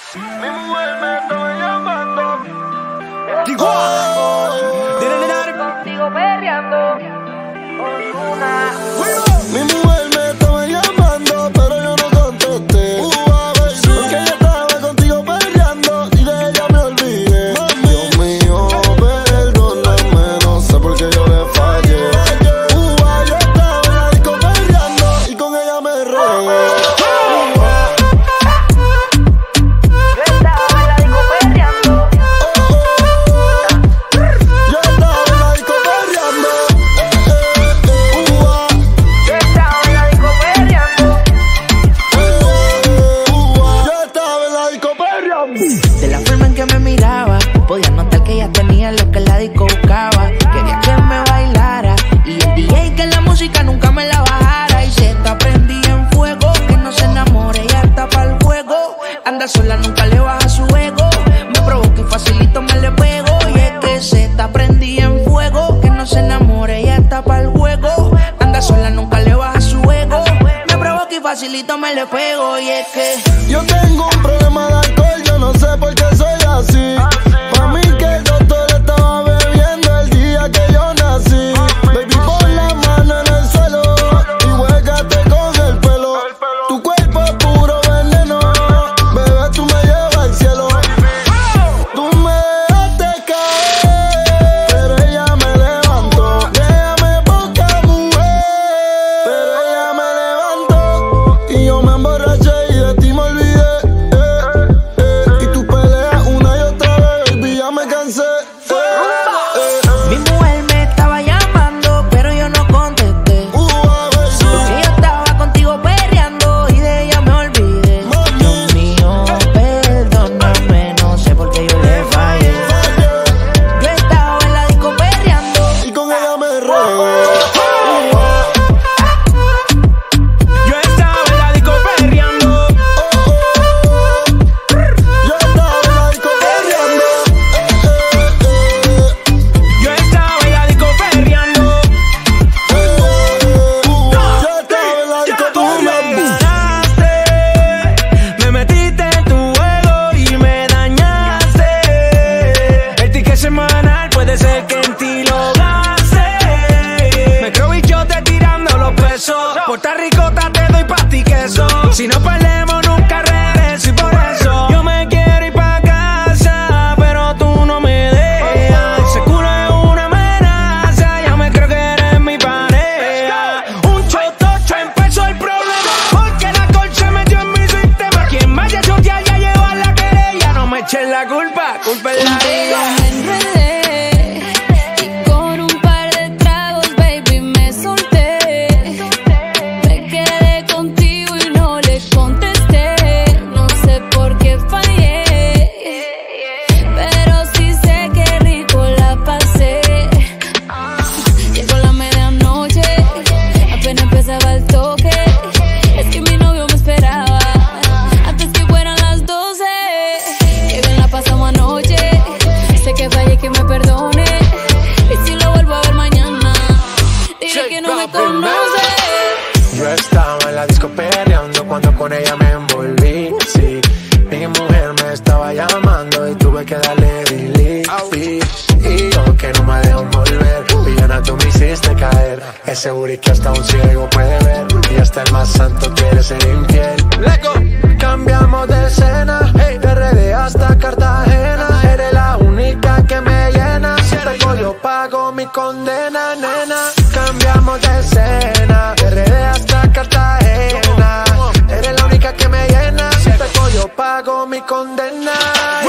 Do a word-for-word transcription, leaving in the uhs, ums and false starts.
Mi mujer me estaba llamando. Contigo perreando. Ozuna. Mi mujer me estaba llamando, pero yo no contesté. Uh, porque ella estaba contigo perreando y de ella me olvidé. Dios mío, perdóname, no sé por qué yo le fallé. Uh, yo estaba en la disco perreando y con ella me regué. De la forma en que me miraba, podía notar que ella tenía lo que la disco buscaba. Quería que me bailara y el D J que la música nunca me la bajara. Y se está prendida en fuego, que no se enamore, ella está para el juego. Anda sola, nunca le baja su ego. Me provoca y facilito me le pego. Y es que se está prendida en fuego, que no se enamore, ella está para el juego. Anda sola, nunca le baja su ego. Me provoca y facilito me le pego. Y es que yo tengo un problema de alcohol, yo no sé por qué soy así. Pa' mí que el doctor estaba bebiendo el día que yo nací. Baby, pon la mano en el suelo y huélgate con el pelo. Tu cuerpo es puro veneno, bebé, tú me llevas al cielo. Tú me dejaste caer, pero ella me levantó. Déjame poca mujer, pero ella me levantó. Y yo me emborraché y de ti me olvidé. mi mujer me estaba llamando, pero yo no contesté. Porque yo estaba contigo perreando y de ella me olvidé. Dios mío, perdóname, no sé por qué yo le fallé. Yo estaba en la disco perreando y con ella me regué. Yo estaba en la disco perreando. Yo estaba en la disco perreando. Yo estaba en la disco perreando. Yo estaba en la disco Tú me perreando. ganaste, me metiste en tu juego y me dañaste. El ticket semanal puede ser que en ti lo gaste. Me creo bichote tirando los pesos. Puerto Ricota te doy pa' ti queso. Si no perdemos nunca regreso y por eso yo me quiero ir pa' casa, pero tú no me dejas. Ese culo es una amenaza, ya me creo que eres mi pareja. Un chotocho empezó el problema, porque la alcohol se metió en mi sistema. Quien vaya a chotear ya lleva la querella. No me echen la culpa, culpa es la Contigo mía. me enredé y con un par de tragos, baby, me solté. Me quedé contigo y no le contesté. No sé por qué fallé, pero sí sé que rico la pasé. Llegó la medianoche, apenas empezaba el toque. Es que mi novio me esperaba antes que fueran las doce. Que bien la pasamos anoche. Sé que fallé, que me perdone. Y si lo vuelvo a ver mañana, diré que no me conoce. Yo estaba en la disco perreando cuando con ella me envolví. Sí, mi mujer me estaba llamando y tuve que darle delete. Y yo que no me dejo volver, villana, tú me hiciste caer. Ese booty que hasta un ciego puede ver, y hasta el más santo quiere ser infiel. Leco, cambiamos de escena, hey, de R D hasta Cartagena. Eres la única que me llena, si pego yo pago mi condena, nena. Cambiamos de escena, de R D hasta Cartagena. Eres la única que me llena, si pego yo pago mi condena.